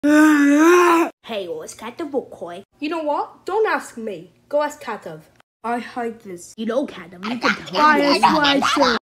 Hey, what's Katav boy? You know what? Don't ask me. Go ask Katav. I hate this. You know Katav, you can tell I me.